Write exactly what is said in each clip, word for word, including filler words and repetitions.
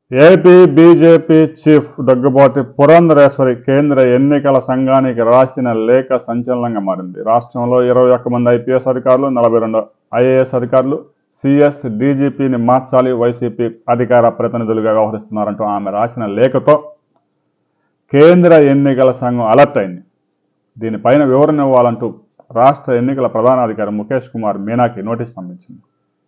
AP BJP chief Daggubati Purandeswari కేంద్ర ఎన్నికల సంఘానికి రాసిన లేఖ సంచలనంగా మారింది. రాష్ట్రంలో ఇరవై ఒక్క మంది ఐపీఎస్ అధికారులు, నలభై రెండు ఐఏఎస్ అధికారులు, సిఎస్, డీజీపీని మార్చాలి, వైసీపీ అధికార ప్రతినిధులుగా వ్యవహరిస్తున్నారంటూ ఆమె రాసిన లేఖతో కేంద్ర ఎన్నికల సంఘం అలర్ట్ అయింది. దీనిపైన వివరణ ఇవ్వాలంటూ రాష్ట్ర ఎన్నికల ప్రధానాధికారి ముఖేష్ కుమార్ మీనాకి నోటీస్ పంపించింది.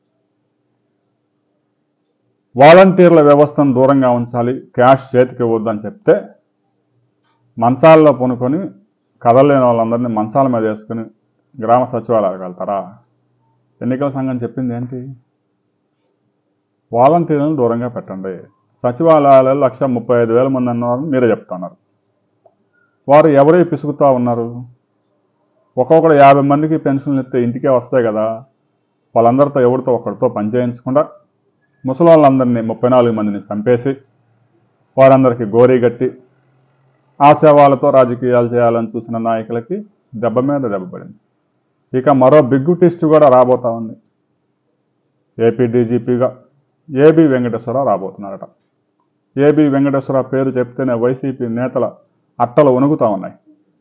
వాలంటీర్ల వ్యవస్థను దూరంగా ఉంచాలి, క్యాష్ చేతికి ఇవ్వద్దని చెప్తే మంచాల్లో పొనుకొని కదలలేని వాళ్ళందరినీ మంచాల మీద వేసుకుని గ్రామ సచివాలయాలకు వెళ్తారా? ఎన్నికల సంఘం చెప్పింది ఏంటి? వాలంటీర్లను దూరంగా పెట్టండి. సచివాలయాలలో లక్ష ముప్పై ఐదు వేల మంది అన్నారని మీరే చెప్తున్నారు. వారు ఎవరే పిసుకుతూ ఉన్నారు? ఒక్కొక్కరు యాభై మందికి పెన్షన్లు ఇస్తే ఇంటికే వస్తాయి కదా. వాళ్ళందరితో ఎవరితో ఒకరితో పనిచేయించకుండా ముసలాళ్ళందరినీ ముప్పై నాలుగు మందిని చంపేసి వారందరికీ గోరీగట్టి ఆశావాలతో రాజకీయాలు చేయాలని చూసిన నాయకులకి దెబ్బ మీద దెబ్బ పడింది. ఇక మరో బిగ్గు ట్విస్ట్ కూడా రాబోతా ఉంది. ఏపీ డీజీపీగా ఏబీ వెంకటేశ్వరరావు రాబోతున్నారట. ఏబీ వెంకటేశ్వరరావు పేరు చెప్తేనే వైసీపీ నేతల అట్టలు వణుకుతా ఉన్నాయి.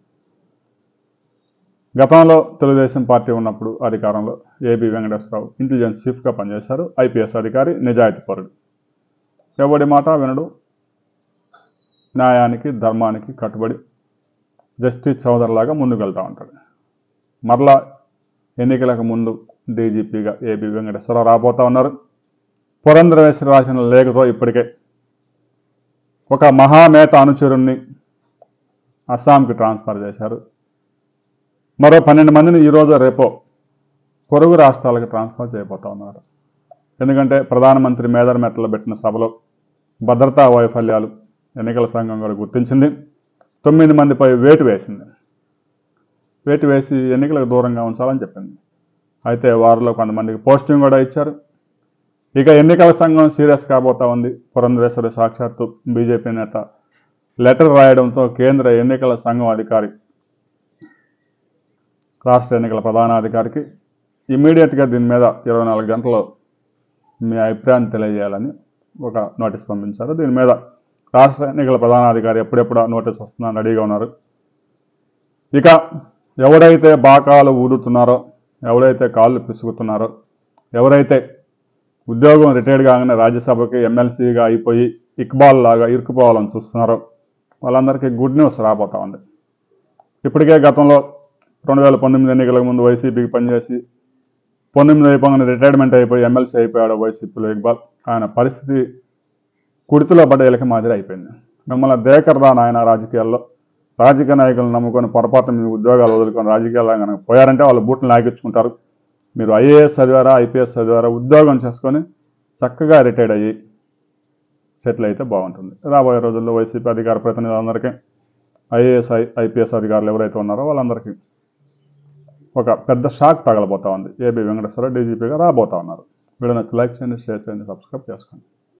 గతంలో తెలుగుదేశం పార్టీ ఉన్నప్పుడు అధికారంలో ఏబీ వెంకటేశ్వరరావు ఇంటెలిజెన్స్ చీఫ్గా పనిచేశారు. ఐపీఎస్ అధికారి, నిజాయితీ పరుడు, ఎవడి మాట వినడు, న్యాయానికి ధర్మానికి కట్టుబడి జస్టిస్ చౌదరిలాగా ముందుకు వెళ్తూ ఉంటాడు. మరలా ఎన్నికలకు ముందు డీజీపీగా ఏబీ వెంకటేశ్వరరావు రాబోతా ఉన్నారు. పురంధరేశ్వరి రాసిన లేఖతో ఇప్పటికే ఒక మహామేత అనుచరుణ్ణి అస్సాంకి ట్రాన్స్ఫర్ చేశారు. మరో పన్నెండు మందిని ఈరోజు రేపో పొరుగు రాష్ట్రాలకు ట్రాన్స్ఫర్ చేయబోతా ఉన్నారు. ఎందుకంటే ప్రధానమంత్రి మేదర్ మెట్టలో పెట్టిన సభలో భద్రతా వైఫల్యాలు ఎన్నికల సంఘం కూడా గుర్తించింది. తొమ్మిది మందిపై వేటు వేసింది. వేటు వేసి ఎన్నికలకు దూరంగా ఉంచాలని చెప్పింది. అయితే వారిలో కొంతమందికి పోస్టింగ్ కూడా ఇచ్చారు. ఇక ఎన్నికల సంఘం సీరియస్ కాబోతా ఉంది. పురంధరేశ్వరి సాక్షాత్తు బీజేపీ నేత లెటర్ రాయడంతో కేంద్ర ఎన్నికల సంఘం అధికారి రాష్ట్ర ఎన్నికల ప్రధానాధికారికి ఇమ్మీడియట్గా దీని మీద ఇరవై నాలుగు గంటల్లో మీ అభిప్రాయాన్ని తెలియజేయాలని ఒక నోటీస్ పంపించారు. దీని మీద రాష్ట్ర ఎన్నికల ప్రధానాధికారి ఎప్పుడెప్పుడు నోటీస్ వస్తుందని రెడీగా ఉన్నారు. ఇక ఎవరైతే బాకాలు ఊదుతున్నారో, ఎవరైతే కాళ్ళు పిసుకుతున్నారో, ఎవరైతే ఉద్యోగం రిటైర్డ్ కాగానే రాజ్యసభకి ఎమ్మెల్సీగా అయిపోయి ఇక్బాల్ లాగా ఇరుక్కుపోవాలని చూస్తున్నారో వాళ్ళందరికీ గుడ్ న్యూస్ రాబోతా ఉంది. ఇప్పటికే గతంలో రెండు వేల పంతొమ్మిది ఎన్నికలకు ముందు వైసీపీకి పనిచేసి పంతొమ్మిది అయిపోగానే రిటైర్మెంట్ అయిపోయి ఎమ్మెల్సీ అయిపోయాడు వైసీపీలో ఇక్బాల్. ఆయన పరిస్థితి కుడితిలో పడ్డ ఎలక మాదిరి అయిపోయింది. మిమ్మల్ని దేకర్దా నాయన రాజకీయాల్లో, రాజకీయ నాయకులను నమ్ముకొని పొరపాటు మీ ఉద్యోగాలు వదులుకొని రాజకీయాల్లో కనుక పోయారంటే వాళ్ళు బూట్లు లాగించుకుంటారు. మీరు ఐఏఎస్ చదివారా, ఐపీఎస్ చదివారా, ఉద్యోగం చేసుకొని చక్కగా రిటైర్డ్ అయ్యి సెటిల్ అయితే బాగుంటుంది. రాబోయే రోజుల్లో వైసీపీ అధికార ప్రతినిధులందరికీ, ఐఏఎస్ ఐపీఎస్ అధికారులు ఎవరైతే ఉన్నారో వాళ్ళందరికీ ఒక పెద్ద షాక్ తగలబోతా ఉంది. ఏబీ వెంకటేశ్వరరావు డీజీపీగా రాబోతా ఉన్నారు. వీడియో నచ్చి లైక్ చేయండి, షేర్ చేయండి, సబ్స్క్రైబ్ చేసుకోండి.